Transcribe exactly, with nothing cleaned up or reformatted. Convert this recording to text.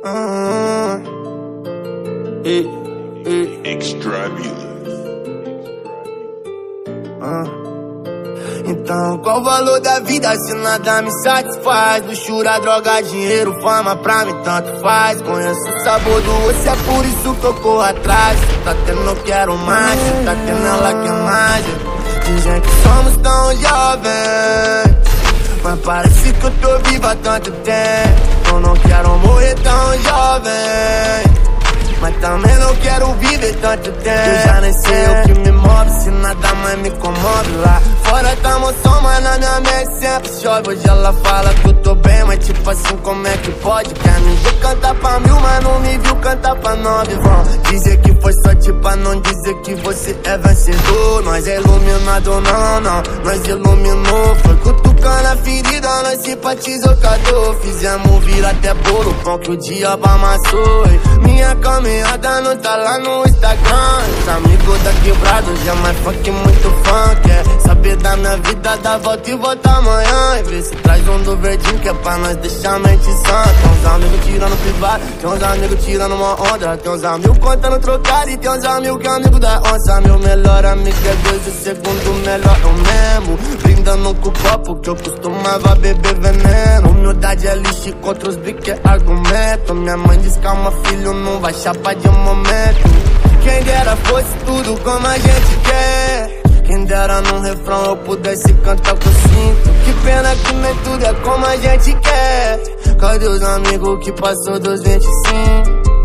Ah, e, e. Extravulous. Ah. Então qual o valor da vida se nada me satisfaz? Luxúria, droga, dinheiro, fama pra mim tanto faz. Conheço o sabor do osso, é por isso que eu corro atrás. Cê tá tendo, eu quero mais, cê tá tendo, ela quer mais. Dizem que somos tão jovens, mas parece que eu tô vivo há tanto tempo. Eu não quero morrer tão jovem, mas também não quero viver tanto tempo. Eu já nem sei o que me move, se nada mais me comove. Lá fora tá emoção, mas na minha mente sempre chove. Hoje ela fala que eu tô bem, mas tipo assim, como é que pode? Quer me ver cantar pra mil, mas não me viu cantar pra nove. Vão dizer que foi sorte pra não dizer que você é vencedor. Nós é iluminado, não, não, nós iluminou. Foi cutucando a ferida, nós simpatizou com a dor. Fizemos vir até bolo, pão que o diabo amassou. Minha caminhada não tá lá no Instagram. Os amigos da quebrada, hoje é mais funk, muito funk. Quer saber da minha vida, dá volta e volta amanhã. E vê se traz um do verdinho, que é pra nós deixar a mente sã. Tem uns amigos tirando privado, tem uns amigos tirando uma onda. Tem uns amigos contando trocado e tem uns amigos que é amigo da onça. Meu melhor amigo é dois, o segundo melhor eu mesmo. Brindando com o copo que eu costumava beber veneno. Humildade é lixo contra os biques é argumento. Minha mãe diz calma filho, não vai chapar de um momento. Quem dera fosse tudo como a gente quer. Quem dera num refrão eu pudesse cantar o que eu sinto. Que pena que nem tudo é como a gente quer. Cadê os amigos que passou dos vinte e cinco?